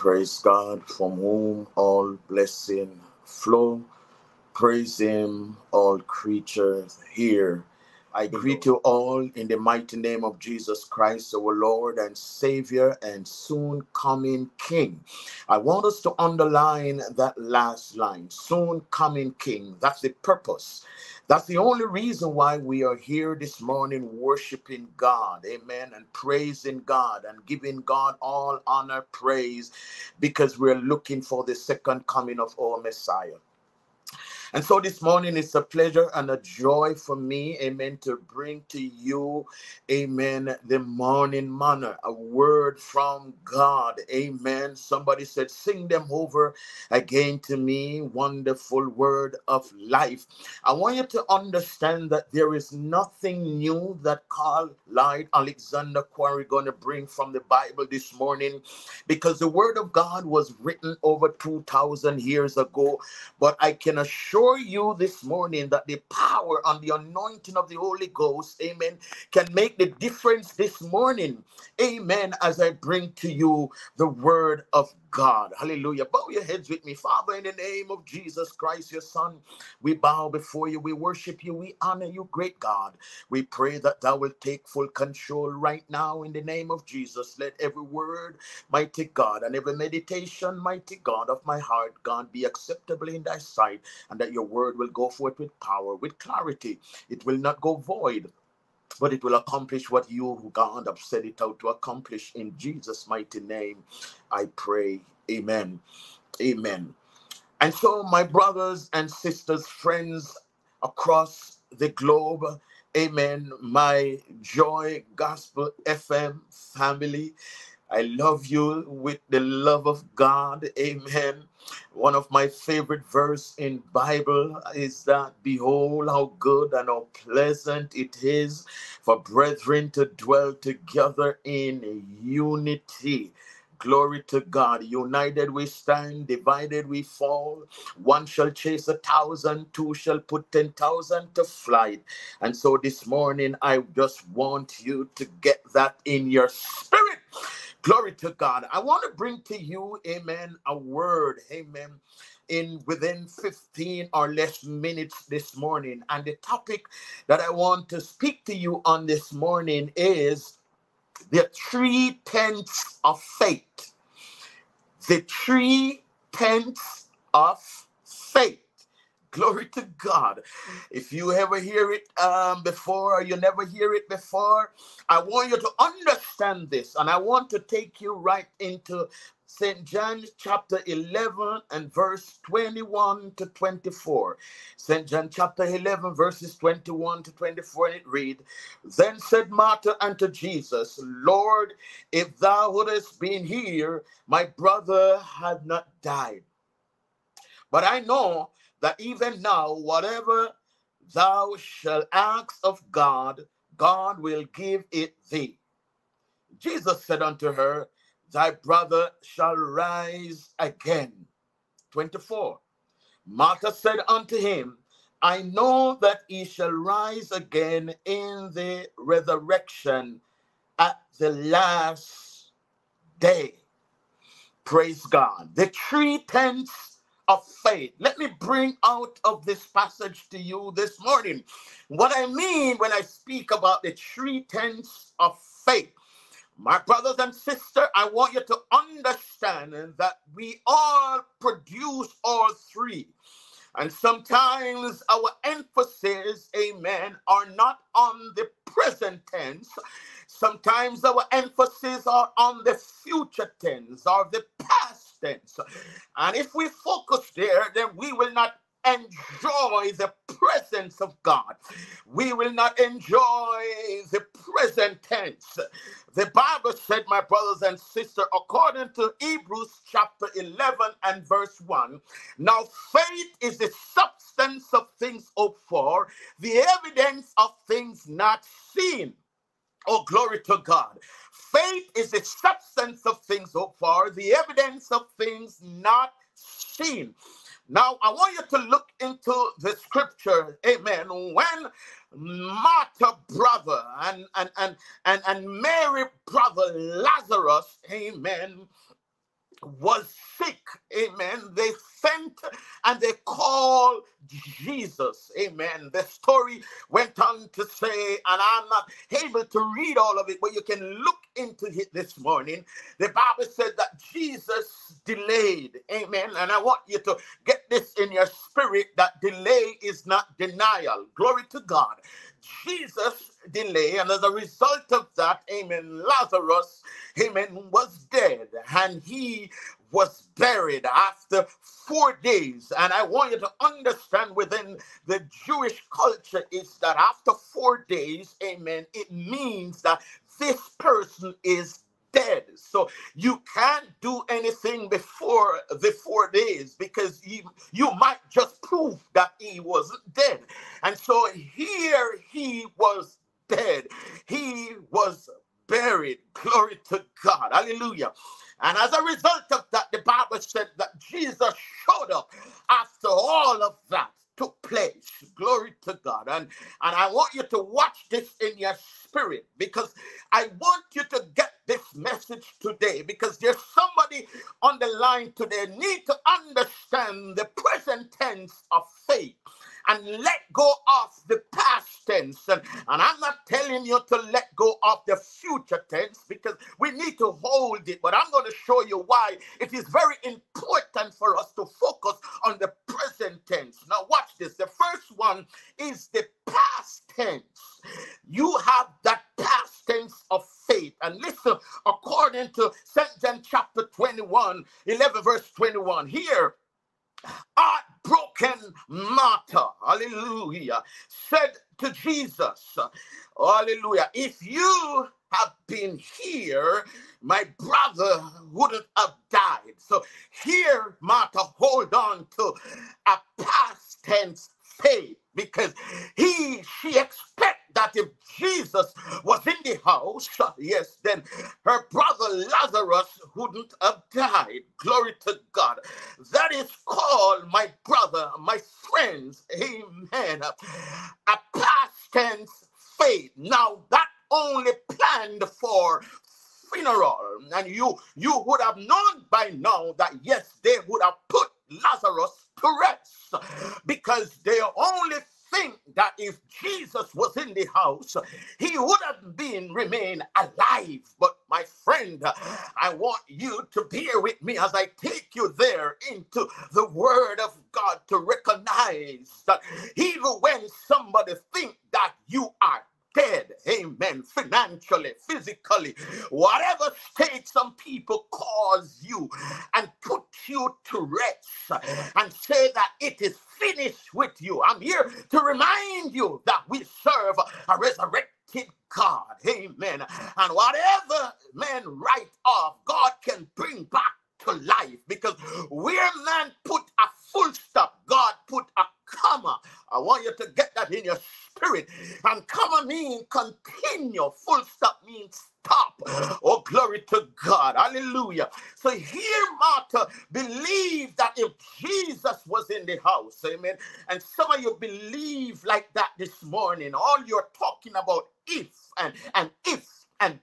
Praise God, from whom all blessing flow. Praise him, all creatures here. I greet you all in the mighty name of Jesus Christ, our Lord and Savior and soon coming King. I want us to underline that last line, soon coming King. That's the purpose. That's the only reason why we are here this morning worshiping God, amen, and praising God and giving God all honor, praise, because we're looking for the second coming of our Messiah. And so this morning it's a pleasure and a joy for me, amen, to bring to you, amen, the morning manna, a word from God, amen. Somebody said, sing them over again to me, wonderful word of life. I want you to understand that there is nothing new that Lloyd Quarrie going to bring from the Bible this morning, because the word of God was written over 2,000 years ago. But I can assure you this morning that the power and the anointing of the Holy Ghost, amen, can make the difference this morning, amen, as I bring to you the word of God. Hallelujah. Bow your heads with me. Father, in the name of Jesus Christ, your Son, we bow before you. We worship you. We honor you, great God. We pray that thou will take full control right now in the name of Jesus. Let every word, mighty God, and every meditation, mighty God, of my heart, God, be acceptable in thy sight, and that your word will go forth with power, with clarity. It will not go void, but it will accomplish what you, God, have set it out to accomplish. In Jesus' mighty name, I pray. Amen. Amen. And so, my brothers and sisters, friends across the globe, amen, my Joy Gospel FM family, I love you with the love of God. Amen. One of my favorite verse in Bible is that, behold how good and how pleasant it is for brethren to dwell together in unity. Glory to God. United we stand, divided we fall. One shall chase 1,000, two shall put 10,000 to flight. And so this morning, I just want you to get that in your spirit. Glory to God. I want to bring to you, amen, a word, amen, in within 15 or less minutes this morning. And the topic that I want to speak to you on this morning is the 3 tenths of faith. The 3 tenths of faith. Glory to God. If you ever hear it before, or you never hear it before, I want you to understand this. And I want to take you right into St. John chapter 11 and verse 21 to 24. St. John chapter 11 verses 21 to 24, and it read, Then said Martha unto Jesus, Lord, if thou wouldest been here, my brother had not died. But I know that even now, whatever thou shalt ask of God, God will give it thee. Jesus said unto her, Thy brother shall rise again. 24. Martha said unto him, I know that he shall rise again in the resurrection at the last day. Praise God. The 3 tenths of faith. Let me bring out of this passage to you this morning what I mean when I speak about the 3 tenths of faith. My brothers and sisters, I want you to understand that we all produce all 3. And sometimes our emphasis, amen, are not on the present tense. Sometimes our emphasis are on the future tense or the past tense. And if we focus there, then we will not enjoy the presence of God. We will not enjoy the present tense. The Bible said, my brothers and sisters, according to Hebrews chapter 11 and verse 1, now faith is the substance of things hoped for, the evidence of things not seen. Oh, glory to God. Faith is the substance of things hoped for, the evidence of things not seen. Now, I want you to look into the scripture, amen, when Martha brother and Mary brother Lazarus, amen, was sick, amen, they sent and they called Jesus, amen. The story went on to say, and I'm not able to read all of it, but you can look into it this morning. The Bible said that Jesus delayed, amen. And I want you to get this in your spirit, that delay is not denial. Glory to God. Jesus delayed, and as a result of that, amen, Lazarus, amen, was dead, and he was buried after 4 days. And I want you to understand, within the Jewish culture, is that after 4 days, amen, it means that this person is dead. So you can't do anything before the 4 days, because you might just prove that he wasn't dead. And so here he was dead. He was buried. Glory to God. Hallelujah. And as a result of that, the Bible said that Jesus showed up after all of that took place. Glory to God. And I want you to watch this in your spirit, because I want you to get this message today, because there's somebody on the line today need to understand the present tense of faith and let go of the past tense. And I'm not telling you to let go of the future tense, because we need to hold it. But I'm going to show you why it is very important for us to focus on the present tense. Now watch this. The first one is the past tense. You have that past tense of faith. And listen, according to St. John chapter 21, 11 verse 21, here, heartbroken Martha, hallelujah, said to Jesus, hallelujah, if you have been here, my brother wouldn't have died. So here, Martha, hold on to a past tense faith, because she expect that if Jesus was in the house, yes, then her brother Lazarus wouldn't have died. Glory to God. That is called, my brother, my friends, amen, a past tense faith. Now that only planned for funeral, and you would have known by now that yes, they would have put Lazarus to rest, because they only think that if Jesus was in the house, he would have remained alive. But my friend, I want you to bear with me as I take you there into the word of God, to recognize that even when somebody think that you are dead, amen, financially, physically, whatever state some people cause you and put you to rest and say that it is finished with you, I'm here to remind you that we serve a resurrected God, amen. And whatever man write off, God can bring back to life, because where man put a full stop, God put a comma. I want you to get that in your spirit. And comma means continue. Full stop means stop. Oh, glory to God. Hallelujah. So here Martha believed that if Jesus was in the house, amen. And some of you believe like that this morning. All you're talking about if and if and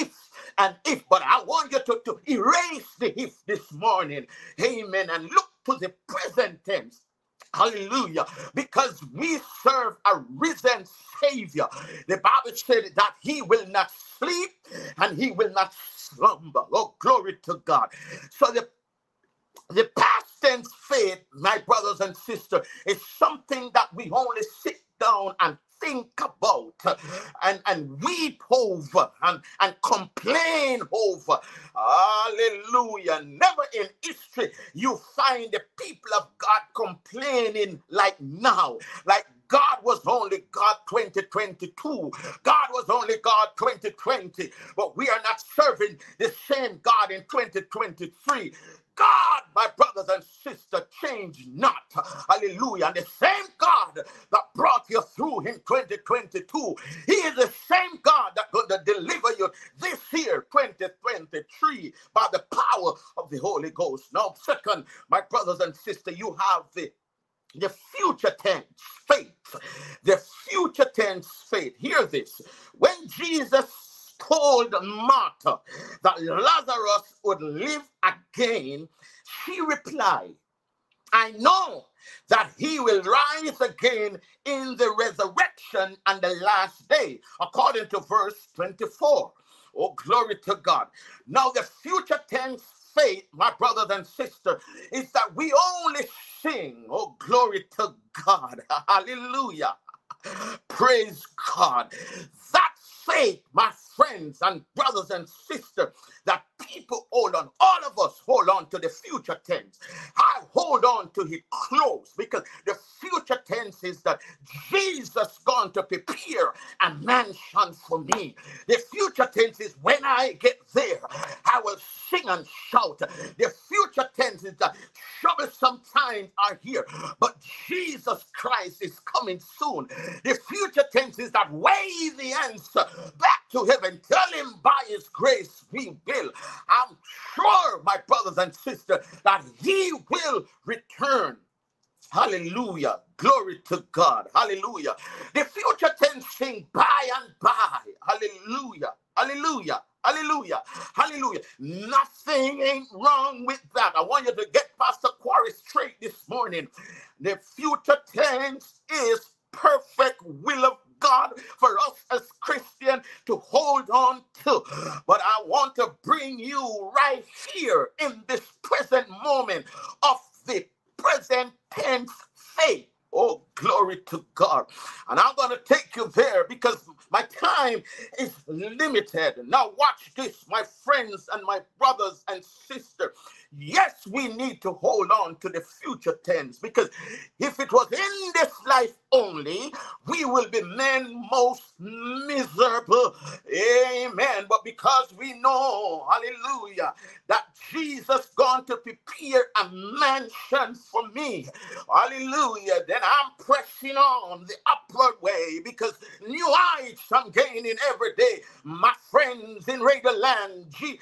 if, but I want you to erase the if this morning, amen, and look to the present tense. Hallelujah. Because we serve a risen Savior. The Bible said that he will not sleep and he will not slumber. Oh, glory to God. So the past tense faith, my brothers and sisters, is something that we only sit down and think about and weep over and complain over. Hallelujah. Never in history you find the people of God complaining like now. Like God was only God 2022. God was only God 2020. But we are not serving the same God in 2023. God, my brothers and sisters, change not. Hallelujah. And the same God that brought you through in 2022, he is the same God that's going to deliver you this year, 2023, by the power of the Holy Ghost. Now, second, my brothers and sisters, you have the future tense faith. The future tense faith. Hear this. When Jesus told Martha that Lazarus would live again, she replied, I know that he will rise again in the resurrection and the last day, according to verse 24. Oh, glory to God. Now, the future tense faith, my brothers and sisters, is that we only sing, oh, glory to God. Hallelujah. Praise God. That faith, my friends and brothers and sisters, that people hold on, all of us hold on to the future tense. I hold on to it close because the future tense is that Jesus going to prepare a mansion for me. The future tense is when I get there, I will sing and shout. The future tense is that troublesome times are here, but Jesus Christ is coming soon. The future tense is that way the answer back to heaven. Tell him by his grace we will. I'm sure, my brothers and sisters, that he will return. Hallelujah. Glory to God. Hallelujah. The future tense sing by and by. Hallelujah. Hallelujah. Hallelujah. Hallelujah. Nothing ain't wrong with that. I want you to get Pastor Quarrie straight this morning. The future tense is perfect will of God for us as Christians to hold on to. But I want to bring you right here in this present moment of the present tense faith. Oh, glory to God. And I'm going to take you there because my time is limited. Now watch this, my friends and my brothers and sisters. Yes, we need to hold on to the future tense because if it was in this life only, we will be men most miserable. Amen. But because we know, hallelujah, that Jesus going to prepare a mansion for me, hallelujah, then I'm pressing on the upward way because new heights I'm gaining every day. My friends in Radio Land,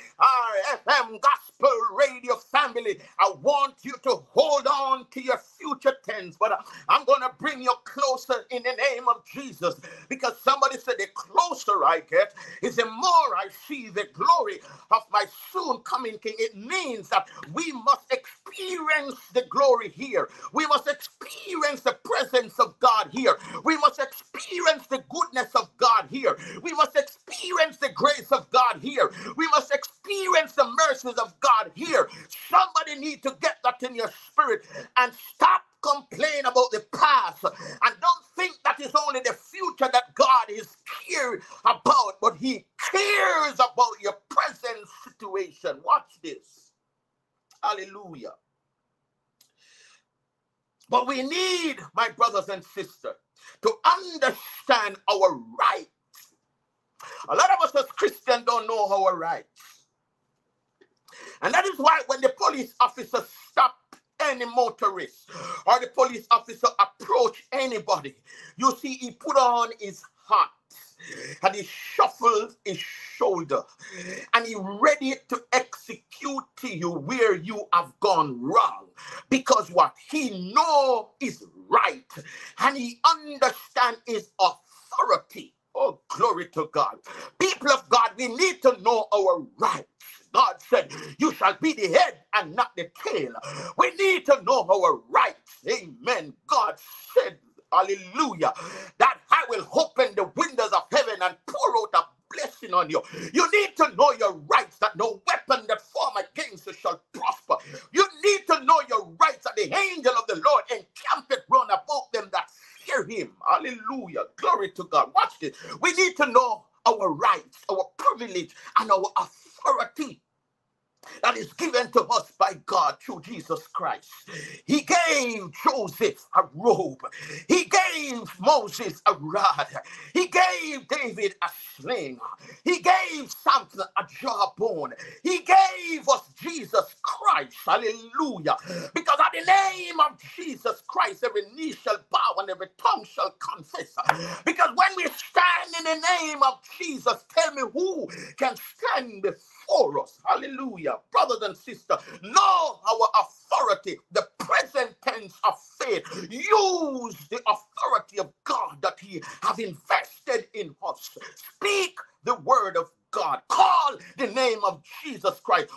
GRFM Gospel Radio family, I want you to hold on to your future tense, but I'm going to bring you closer in the name of Jesus because somebody said the closer I get is the more I see the glory of my soon coming King. It means that we must experience the glory here. We must experience the presence of God here. We must experience the goodness of God here. We must experience the grace of God here. We must experience the mercies of God here. Somebody need to get that in your spirit and stop complaining about the past and don't think that it's only the future that God is caring about, but he cares about your present situation. Watch this. Hallelujah. But we need, my brothers and sisters, to understand our rights. A lot of us as Christians don't know our rights. And that is why when the police officer stopped any motorist or the police officer approach anybody, you see he put on his hat and he shuffled his shoulder and he ready to execute you where you have gone wrong, because what he know is right and he understand his authority. Oh, glory to God. People of God, we need to know our rights. God said, you shall be the head and not the tail. We need to know our rights. Amen. God said, hallelujah, that I will open the windows of heaven and pour out a blessing on you. You need to know your rights, that no weapon that form against you shall prosper. You need to know your rights, that the angel of the Lord encampeth round about them that fear him. Hallelujah. Glory to God. Watch this. We need to know our rights, our privilege, and our authority that is given to us by God through Jesus Christ. He gave Joseph a robe. He gave Moses a rod. He gave David a sling. He gave Samson a jawbone. He gave us Jesus Christ. Hallelujah. Because at the name of Jesus Christ, every knee shall bow and every tongue shall confess. Because when we stand in the name of Jesus, tell me who can stand before us. Hallelujah. Brothers and sisters, know our authority, the present tense of faith. Use the authority of God that he has invested in us. Speak the word of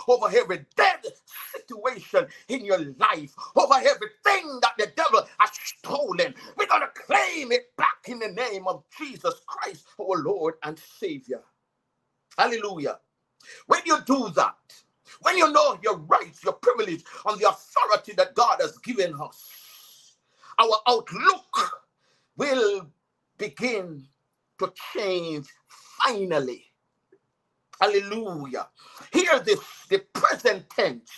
over every dead situation in your life, over everything that the devil has stolen. We're going to claim it back in the name of Jesus Christ, our Lord and Savior. Hallelujah. When you do that, when you know your rights, your privilege, and the authority that God has given us, our outlook will begin to change finally. Hallelujah. Hear this, the present tense.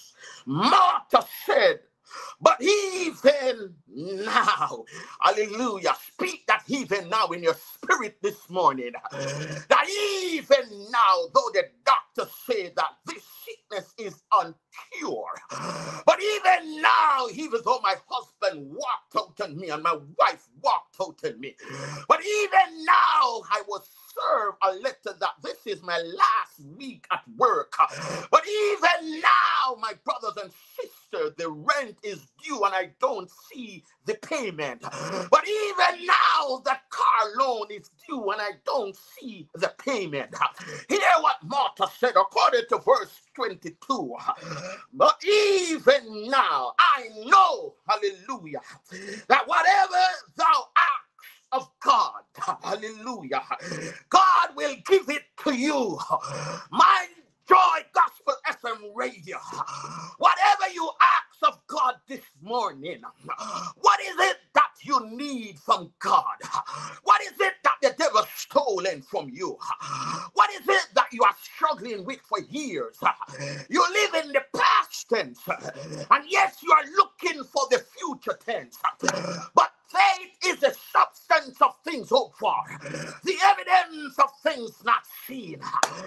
Martha said, but even now, hallelujah, speak that even now in your spirit this morning, that even now, though the doctor said that this sickness is uncure, but even now, even though my husband walked out on me and my wife walked out on me, but even now, I was served a letter that this is my last week at work, but even now, my brothers and sisters, the rent is due and I don't see the payment. But even now, that car loan is due and I don't see the payment. Hear what Martha said according to verse 22. But even now, I know, hallelujah, that whatever thou ask of God, hallelujah, God will give it to you. My Joy Gospel FM Radio. Whatever you ask of God this morning, what is it that you need from God? What is it that the devil stolen from you? What is it that you are struggling with for years? You live in the past tense, and yes, you are looking for the future tense. But faith is the substance of things hoped for, the evidence of things not seen.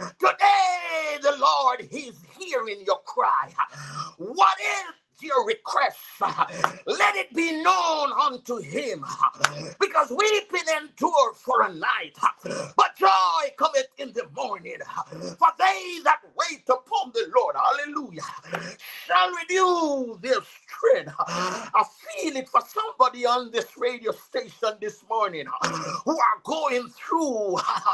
Today, the Lord is hearing your cry. What is your request? Let it be known unto him, because weeping endure for a night, but joy cometh in the morning. For they that wait upon the Lord, hallelujah, shall renew their strength. I feel it for somebody on this radio station this morning who are going through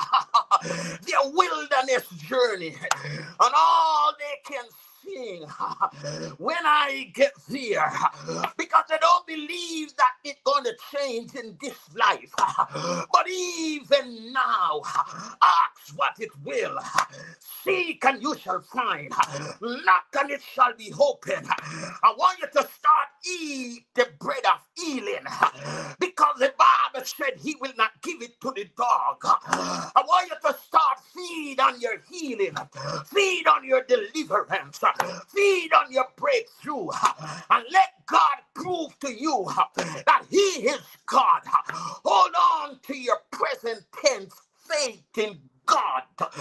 their wilderness journey, and all they can sing when I get there, because they don't believe that it's going to change in this life. But even now, ask what it will. Seek and you shall find. Knock and it shall be opened. I want you to start eat the bread of healing, because the Bible said he will not give it to the dog. I want you to start feed on your healing, feed on your deliverance, feed on your breakthrough, and let God prove to you that he is God. Hold on to your present tense faith in God.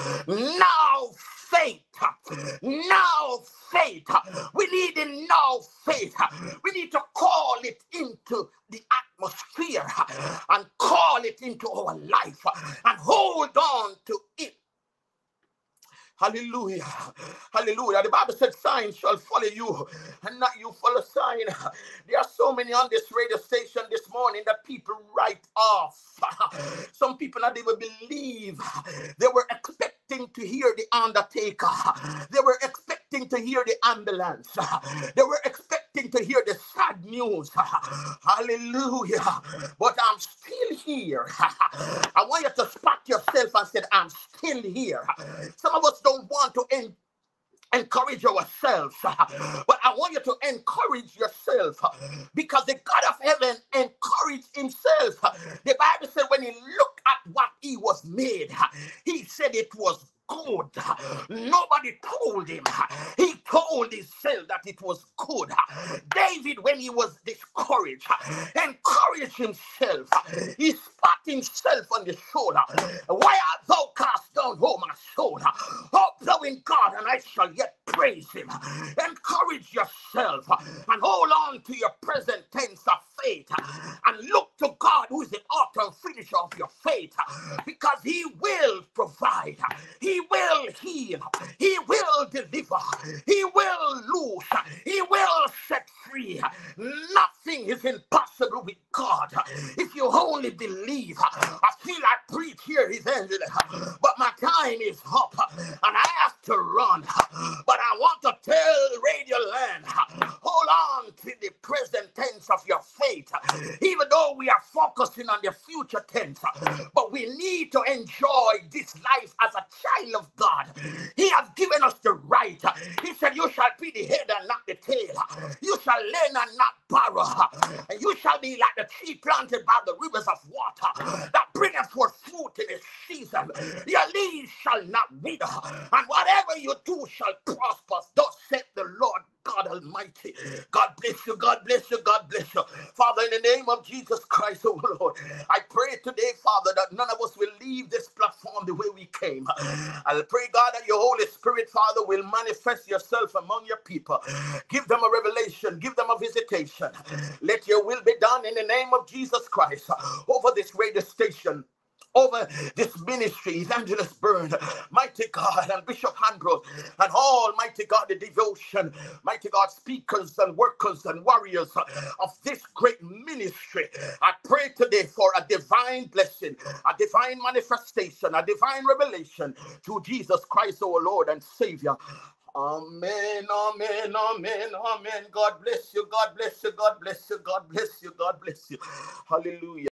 Now faith. Now faith. We need a now faith. We need to call it into the atmosphere and call it into our life and hold on to it. Hallelujah. Hallelujah. The Bible said signs shall follow you and not you follow sign. There are so many on this radio station this morning that people write off. Some people not even believe. They were expecting to hear the undertaker. They were expecting to hear the ambulance. They were expecting to hear the sad news. Hallelujah. But I'm still here. I want you to spot yourself and say, I'm still here. Some of us don't want to encourage ourselves, but I want you to encourage yourself, because the God of heaven encouraged himself. The Bible said when he looked at what he was made, he said it was good. Nobody told him. He told himself that it was good. David, when he was discouraged, encouraged himself. He spat himself on the shoulder. Why art thou cast down, O my soul? Hope thou in God, and I shall yet praise him. Encourage yourself and hold on to your present tense of faith and look to God, who is the author and finisher of your faith, because he will provide. He will heal. He will deliver. He will loose. He will set free. Nothing is impossible with God if you only believe. I feel like preaching here, evangelist, but my time is up, and I have to run. But I want to tell Radio Land, hold on to the present tense of your faith, even though we are focusing on the future tense. But we need to enjoy this life as a child of God. He has given us the right. He said, you shall be the head and not the tail. You shall lend and not borrow. And you shall be like the tree planted by the rivers of water that bringeth forth fruit in its season. Your leaves shall not wither, and whatever you do shall prosper. Thus saith the Lord God Almighty. God bless you, God bless you, God bless you. Father, in the name of Jesus Christ, oh Lord, I pray today, Father, that none of us will leave this platform the way we came. I pray, God, that your Holy Spirit, Father, will manifest yourself among your people. Give them a revelation, give them a visitation. Let your will be done in the name of Jesus Christ over this radio station, over this ministry, Evangelist Byrne, mighty God, and Bishop Ambrose, and all, mighty God, the devotion, mighty God, speakers and workers and warriors of this great ministry. I pray today for a divine blessing, a divine manifestation, a divine revelation through Jesus Christ, our Lord and Savior. Amen, amen, amen, amen. God bless you, God bless you, God bless you, God bless you, God bless you. Hallelujah.